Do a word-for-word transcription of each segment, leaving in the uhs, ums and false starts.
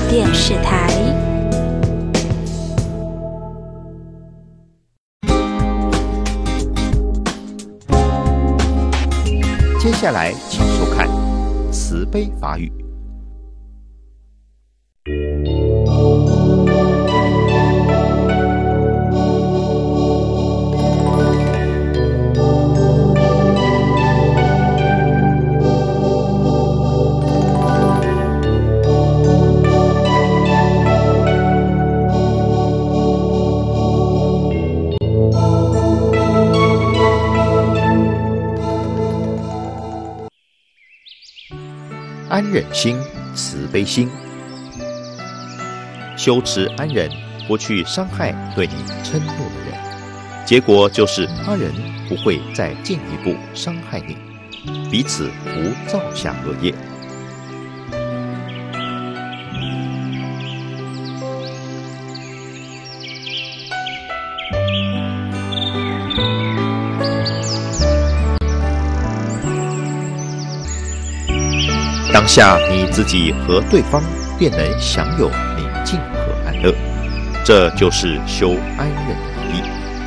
电视台。 接下来请收看慈悲法语。安忍心、慈悲心，修持安忍，不去伤害对你嗔怒的人，结果就是他人不会再进一步伤害你，彼此不造下恶业。当下你自己和对方便能享有宁静和安乐，这就是修安忍的意义。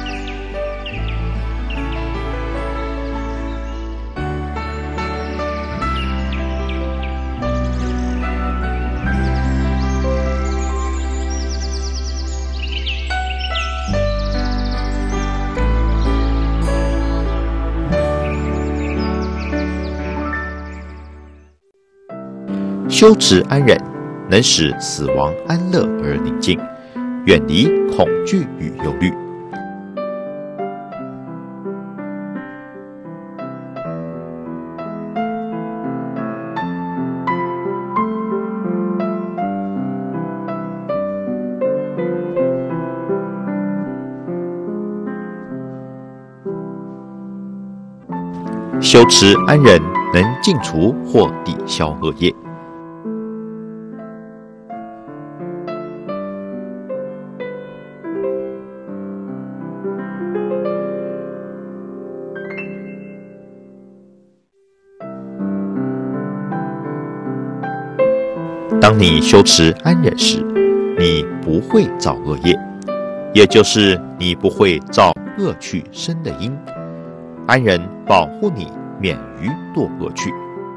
修持安忍，能使死亡安乐而宁静，远离恐惧与忧虑。修持安忍，能净除或抵消恶业。当你修持安忍时，你不会造恶业，也就是你不会造恶趣生的因。安忍保护你免于堕恶趣。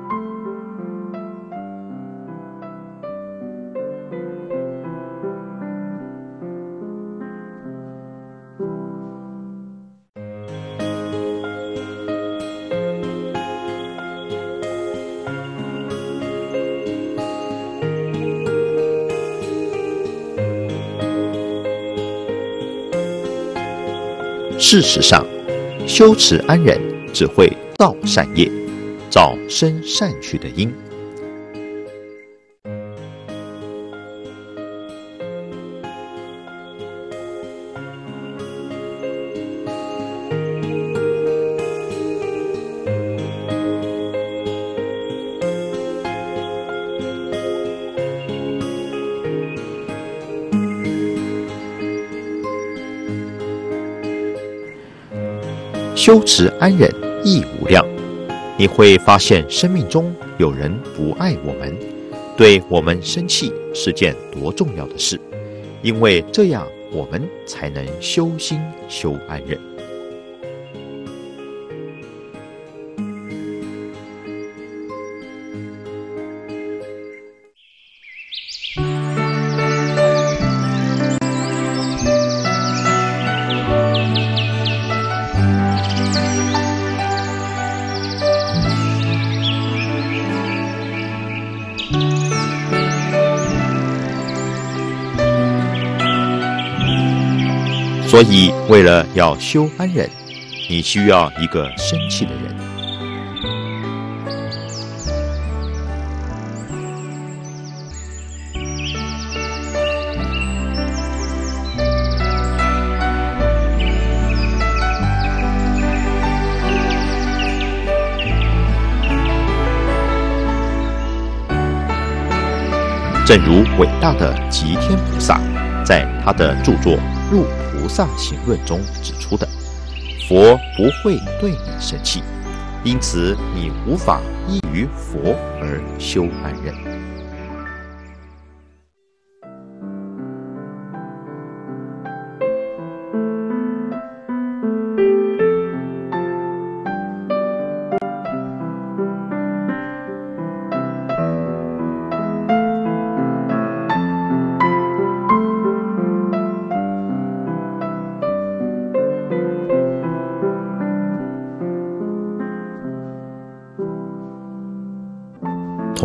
事实上，修持安忍只会造善业，造生善趣的因。修持安忍益无量，你会发现生命中有人不爱我们，对我们生气是件多重要的事，因为这样我们才能修心修安忍。所以，为了要修安忍，你需要一个生气的人。正如伟大的吉天菩萨在他的著作《入菩萨行论》中指出的，佛不会对你生气，因此你无法依于佛而修安忍。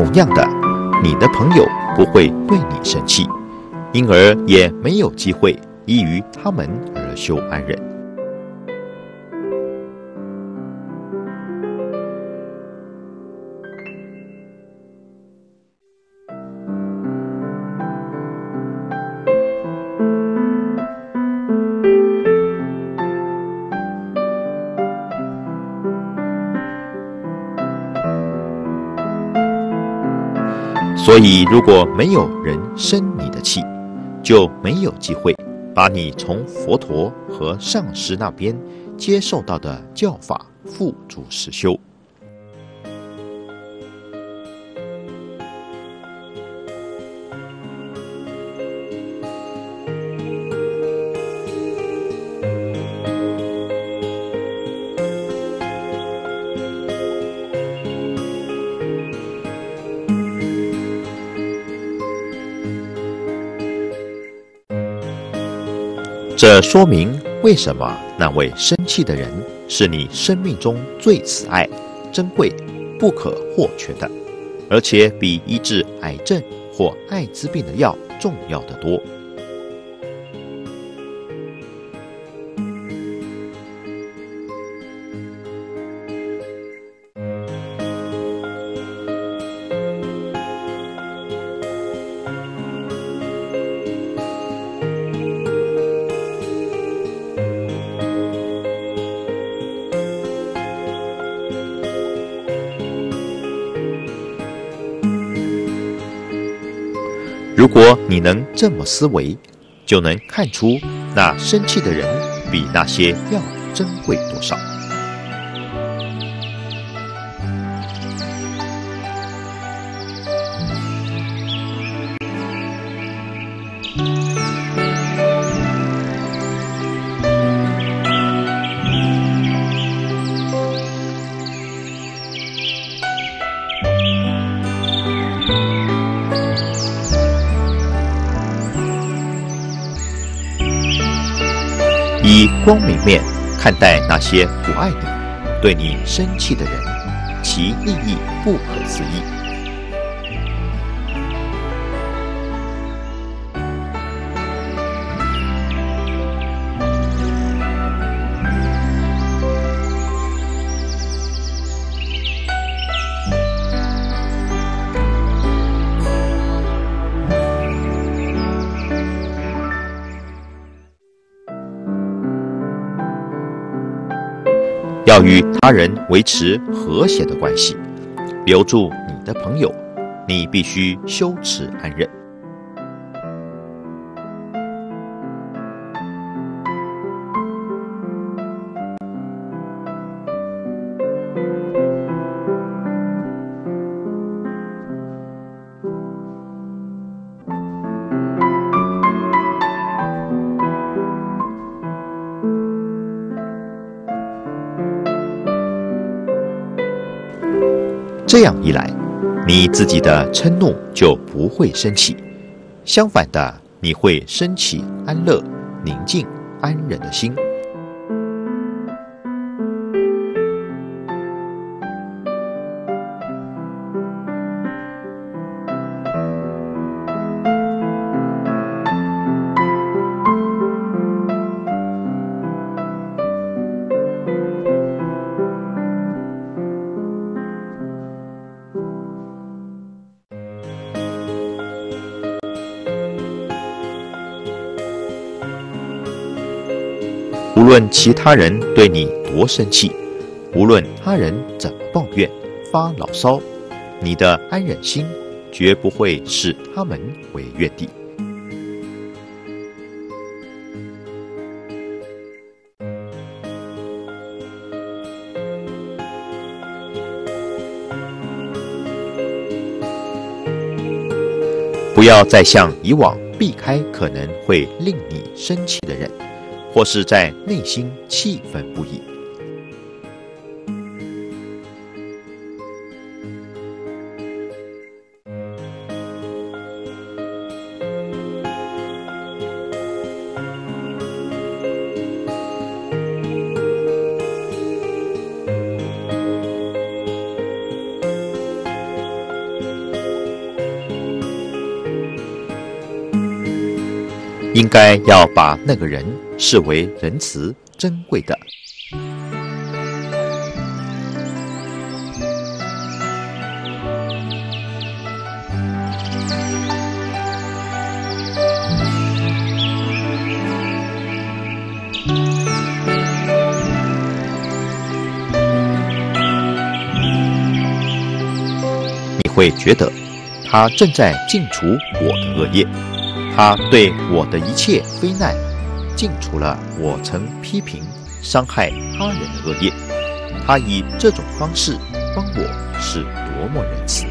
同样的，你的朋友不会对你生气，因而也没有机会依于他们而修安忍。所以，如果没有人生你的气，就没有机会把你从佛陀和上师那边接受到的教法付诸实修。这说明为什么那位生气的人是你生命中最慈爱、珍贵、不可或缺的，而且比医治癌症或艾滋病的药重要得多。如果你能这么思维，就能看出那生气的人比那些药珍贵多少。以光明面看待那些不爱你、对你生气的人，其利益不可思议。要与他人维持和谐的关系，留住你的朋友，你必须修持安忍。这样一来，你自己的嗔怒就不会升起，相反的，你会升起安乐、宁静、安忍的心。无论其他人对你多生气，无论他人怎么抱怨、发牢骚，你的安忍心绝不会视他们为怨敌。不要再像以往避开可能会令你生气的人，或是在内心气愤不已。 应该要把那个人视为仁慈珍贵的。你会觉得他正在净除我的恶业，他对我的一切非难净除了我曾批评伤害他人的恶业，他以这种方式帮我是多么仁慈。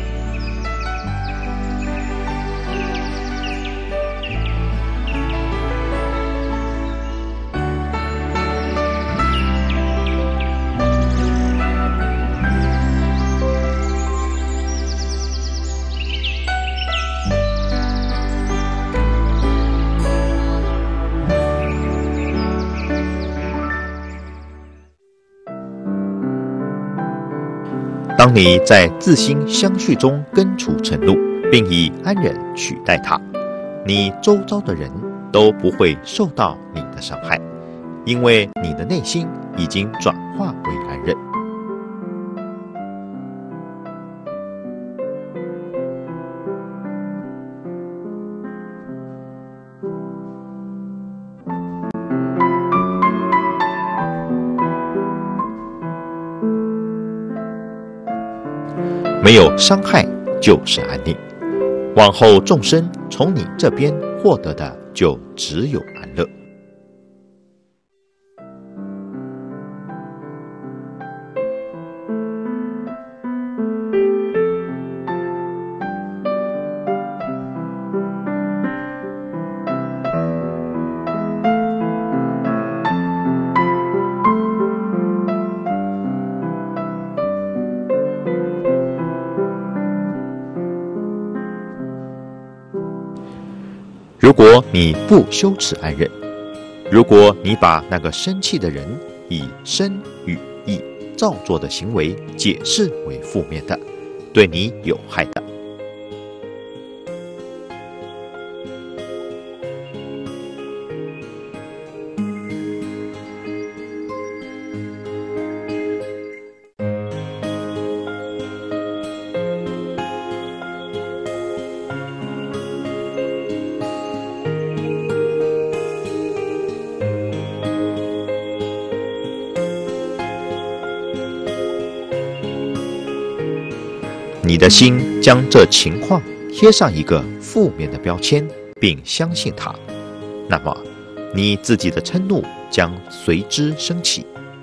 当你在自心相续中根除嗔怒，并以安忍取代它，你周遭的人都不会受到你的伤害，因为你的内心已经转化为安忍。没有伤害就是安宁，往后众生从你这边获得的就只有安乐。如果你不修持安忍，如果你把那个生气的人以身语意造作的行为解释为负面的，对你有害的，你的心将这情况贴上一个负面的标签，并相信它，那么你自己的嗔怒将随之升起。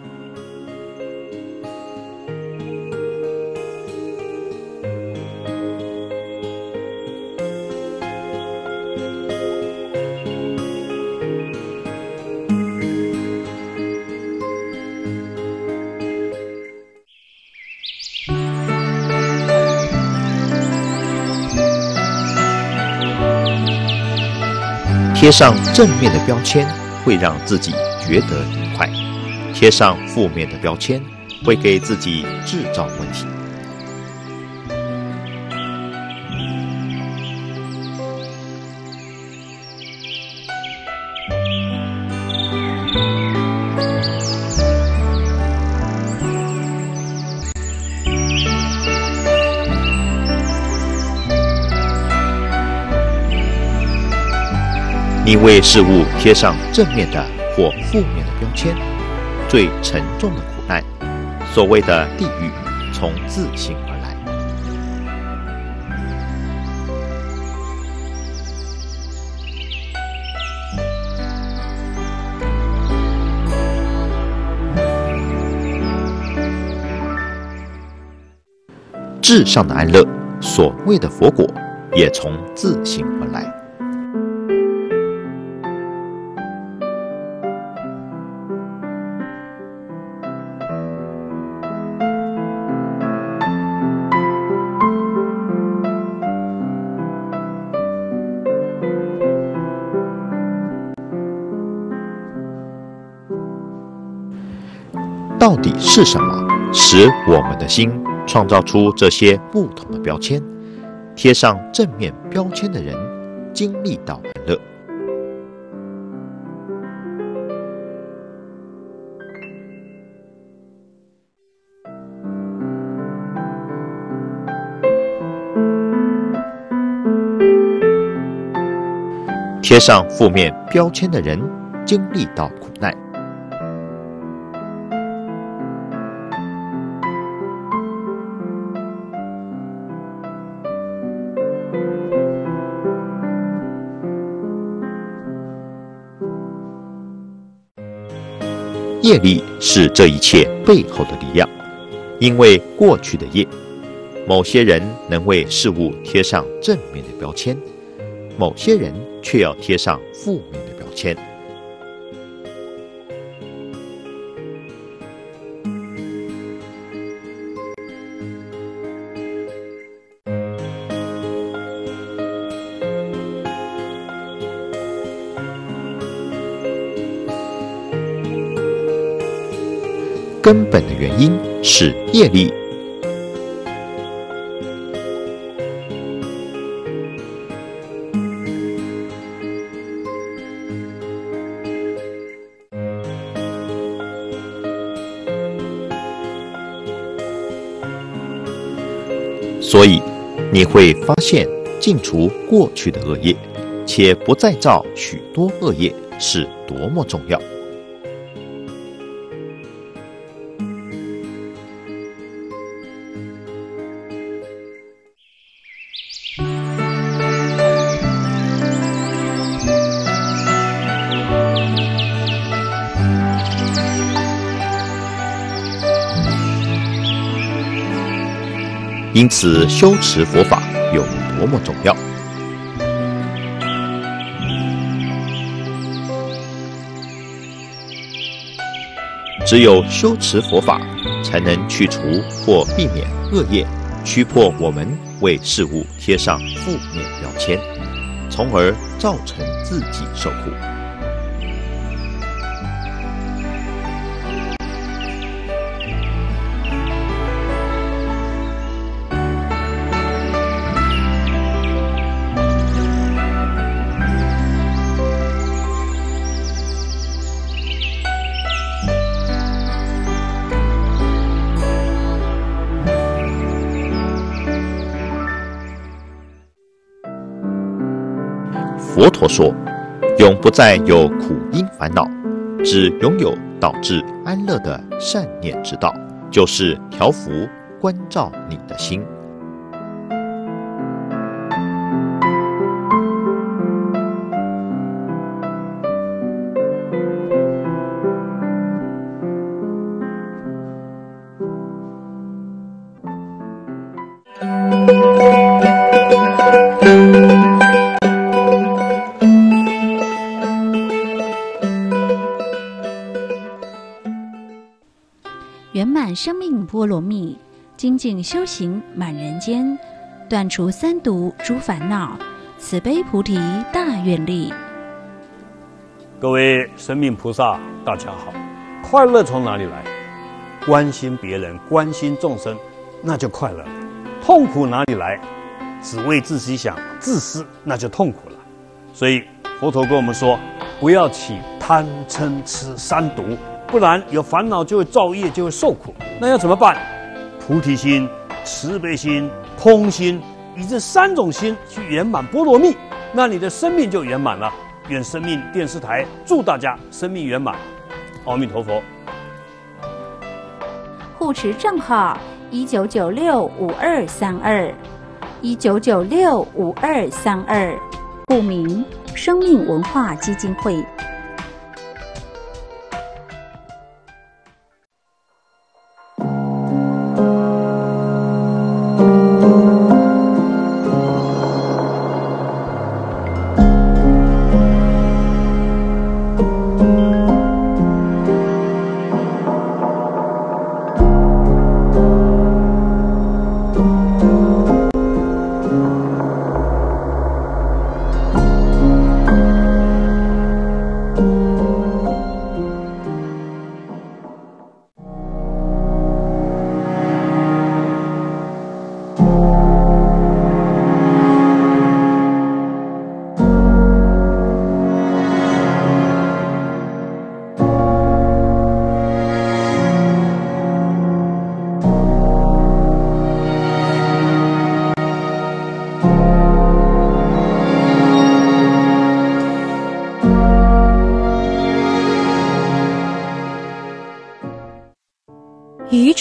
贴上正面的标签会让自己觉得愉快，贴上负面的标签会给自己制造问题。你为事物贴上正面的或负面的标签，最沉重的苦难，所谓的地狱，从自心而来。至上的安乐，所谓的佛果，也从自心而来。到底是什么使我们的心创造出这些不同的标签？贴上正面标签的人经历到安乐， 贴上负面标签的人经历到苦难。业力是这一切背后的力量，因为过去的业，某些人能为事物贴上正面的标签，某些人却要贴上负面的标签。根本的原因是业力。所以你会发现，净除过去的恶业，且不再造许多恶业，是多么重要。因此，修持佛法有多么重要。只有修持佛法，才能去除或避免恶业，驱迫我们为事物贴上负面标签，从而造成自己受苦。佛陀说，永不再有苦因烦恼，只拥有导致安乐的善念之道，就是调伏关照你的心。 圆满生命波罗蜜，精进修行满人间，断除三毒诸烦恼，慈悲菩提大愿力。 各位生命菩萨，大家好。快乐从哪里来？关心别人，关心众生，那就快乐了。痛苦哪里来？只为自己想，自私，那就痛苦了。所以佛陀跟我们说，不要起贪嗔痴三毒，不然有烦恼就会造业，就会受苦。那要怎么办？菩提心、慈悲心、空心，以这三种心去圆满波罗蜜，那你的生命就圆满了。愿生命电视台祝大家生命圆满，阿弥陀佛。 护持账号一九九六五二三二，一九九六五二三二，户名生命文化基金会。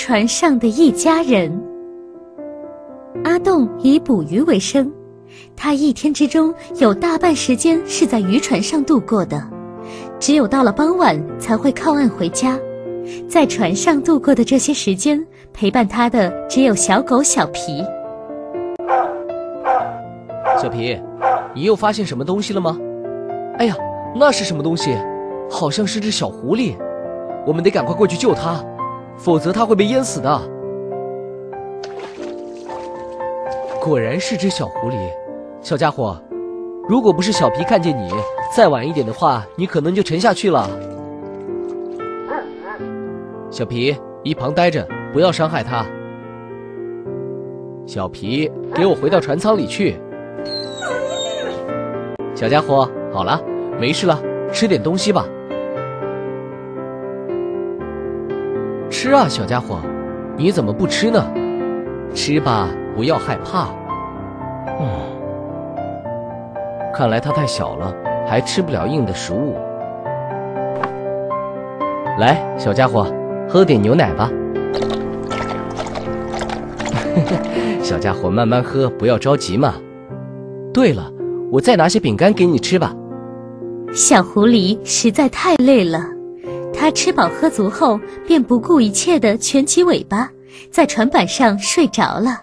船上的一家人。阿栋以捕鱼为生，他一天之中有大半时间是在渔船上度过的，只有到了傍晚才会靠岸回家。在船上度过的这些时间，陪伴他的只有小狗小皮。 小皮，你又发现什么东西了吗？哎呀，那是什么东西？好像是只小狐狸，我们得赶快过去救它，否则它会被淹死的。果然是只小狐狸。小家伙，如果不是小皮看见你，再晚一点的话，你可能就沉下去了。小皮，一旁待着，不要伤害它。小皮，给我回到船舱里去。小家伙，好了，没事了，吃点东西吧。吃啊，小家伙，你怎么不吃呢？吃吧，不要害怕。嗯，看来它太小了，还吃不了硬的食物。来，小家伙，喝点牛奶吧。小家伙，慢慢喝，不要着急嘛。对了，我再拿些饼干给你吃吧。 小狐狸实在太累了，它吃饱喝足后，便不顾一切地蜷起尾巴，在船板上睡着了。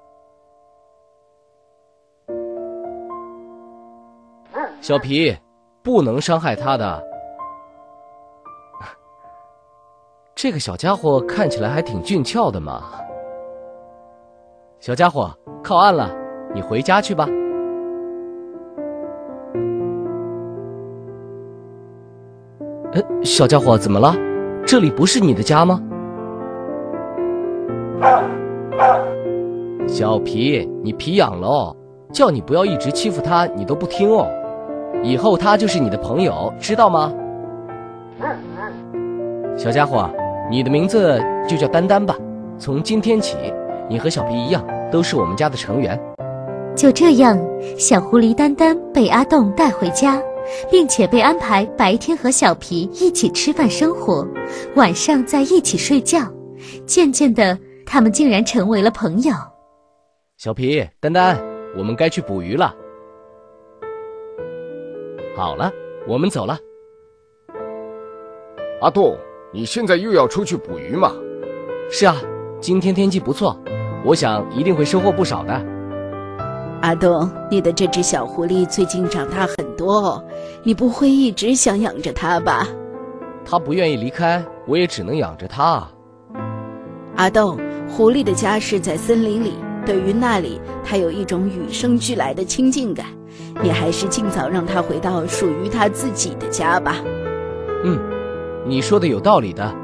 小皮，不能伤害它的。这个小家伙看起来还挺俊俏的嘛。小家伙，靠岸了，你回家去吧。呃，小家伙，怎么了？这里不是你的家吗？小皮，你皮痒了哦，叫你不要一直欺负他，你都不听哦。以后他就是你的朋友，知道吗？小家伙，你的名字就叫丹丹吧。从今天起，你和小皮一样，都是我们家的成员。 就这样，小狐狸丹丹被阿栋带回家，并且被安排白天和小皮一起吃饭生活，晚上在一起睡觉。渐渐的，他们竟然成为了朋友。 小皮，丹丹，我们该去捕鱼了。好了，我们走了。 阿栋，你现在又要出去捕鱼吗？ 是啊，今天天气不错，我想一定会收获不少的。 阿栋，你的这只小狐狸最近长大很多哦，你不会一直想养着它吧？ 它不愿意离开，我也只能养着它。 阿栋，狐狸的家是在森林里，对于那里，它有一种与生俱来的亲近感。你还是尽早让它回到属于它自己的家吧。 嗯，你说的有道理的。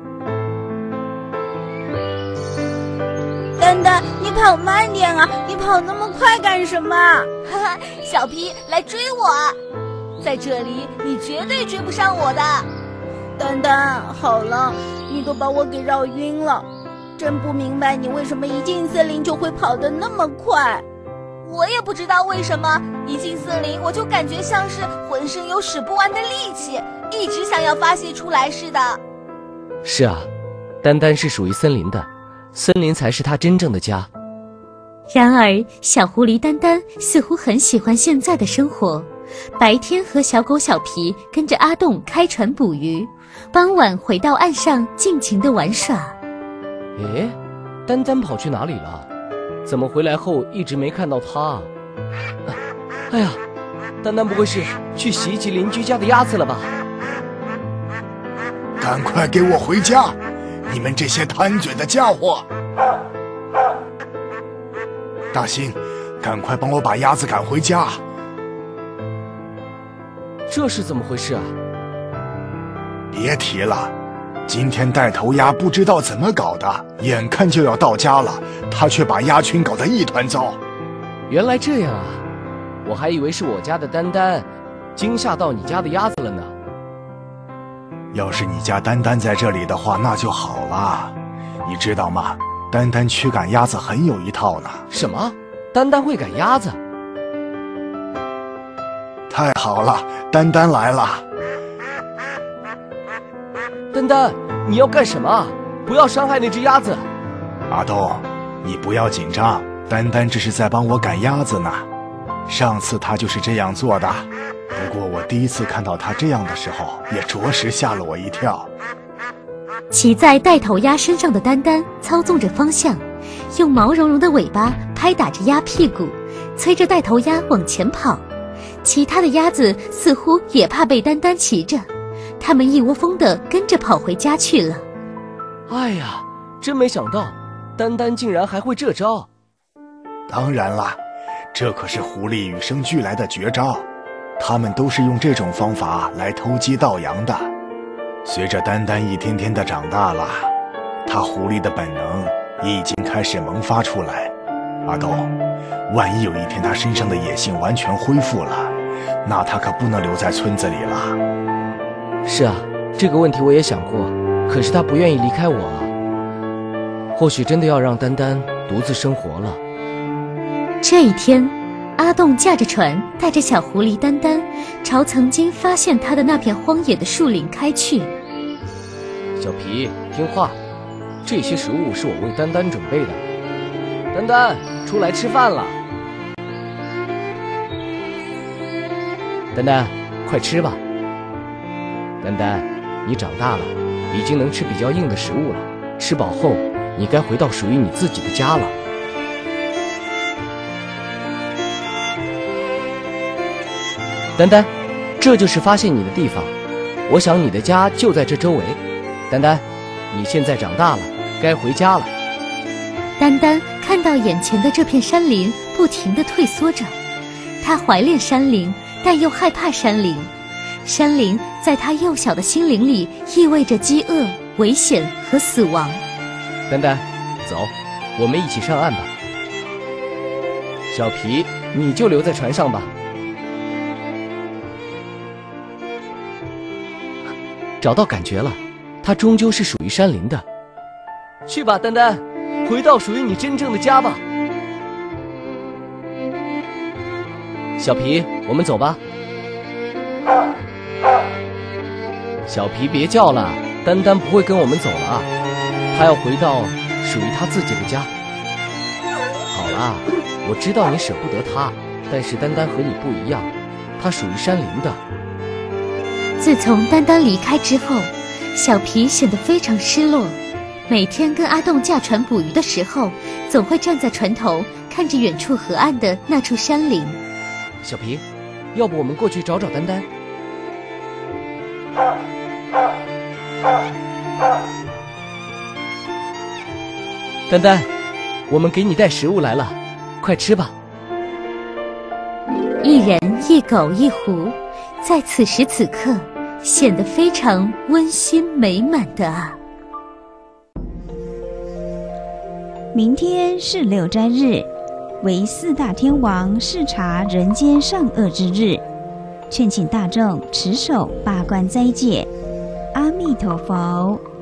丹丹，你跑慢点啊！你跑那么快干什么？ 哈哈，小皮，来追我！在这里，你绝对追不上我的。 丹丹，好了，你都把我给绕晕了，真不明白你为什么一进森林就会跑得那么快。 我也不知道为什么，一进森林我就感觉像是浑身有使不完的力气，一直想要发泄出来似的。 是啊，丹丹是属于森林的，森林才是他真正的家。 然而，小狐狸丹丹似乎很喜欢现在的生活，白天和小狗小皮跟着阿栋开船捕鱼，傍晚回到岸上尽情地玩耍。 诶，丹丹跑去哪里了？怎么回来后一直没看到他啊？哎呀，丹丹不会是去袭击邻居家的鸭子了吧？ 赶快给我回家！你们这些贪嘴的家伙！大兴，赶快帮我把鸭子赶回家！ 这是怎么回事啊？ 别提了，今天带头鸭不知道怎么搞的，眼看就要到家了，他却把鸭群搞得一团糟。 原来这样啊，我还以为是我家的丹丹惊吓到你家的鸭子了呢。 要是你家丹丹在这里的话，那就好了。你知道吗？丹丹驱赶鸭子很有一套呢。 什么？丹丹会赶鸭子？ 太好了，丹丹来了。 丹丹，你要干什么？ 不要伤害那只鸭子。 阿豆，你不要紧张，丹丹这是在帮我赶鸭子呢。上次他就是这样做的，不过我第一次看到他这样的时候，也着实吓了我一跳。 骑在带头鸭身上的丹丹操纵着方向，用毛茸茸的尾巴拍打着鸭屁股，催着带头鸭往前跑。其他的鸭子似乎也怕被丹丹骑着，它们一窝蜂地跟着跑回家去了。 哎呀，真没想到，丹丹竟然还会这招。 当然啦，这可是狐狸与生俱来的绝招，它们都是用这种方法来偷鸡盗羊的。随着丹丹一天天的长大了，它狐狸的本能已经开始萌发出来。阿豆，万一有一天它身上的野性完全恢复了，那它可不能留在村子里了。 是啊，这个问题我也想过，可是它不愿意离开我啊。或许真的要让丹丹独自生活了。 这一天，阿栋驾着船，带着小狐狸丹丹，朝曾经发现它的那片荒野的树林开去。 小皮，听话，这些食物是我为丹丹准备的。丹丹，出来吃饭了。丹丹，快吃吧。丹丹，你长大了，已经能吃比较硬的食物了。吃饱后，你该回到属于你自己的家了。丹丹，这就是发现你的地方。我想你的家就在这周围。丹丹，你现在长大了，该回家了。 丹丹看到眼前的这片山林不停地退缩着，他怀恋山林，但又害怕山林。山林在他幼小的心灵里意味着饥饿、危险和死亡。 丹丹，走，我们一起上岸吧。小皮，你就留在船上吧。找到感觉了，它终究是属于山林的。去吧，丹丹，回到属于你真正的家吧。小皮，我们走吧。小皮，别叫了，丹丹不会跟我们走了，他要回到属于他自己的家。好啦，我知道你舍不得他，但是丹丹和你不一样，他属于山林的。 自从丹丹离开之后，小皮显得非常失落。每天跟阿栋驾船捕鱼的时候，总会站在船头看着远处河岸的那处山林。 小皮，要不我们过去找找丹丹？丹丹，我们给你带食物来了，快吃吧。 一人一狗一狐，在此时此刻显得非常温馨美满的啊。 明天是六斋日，为四大天王视察人间善恶之日，劝请大众持守八关斋戒。阿弥陀佛。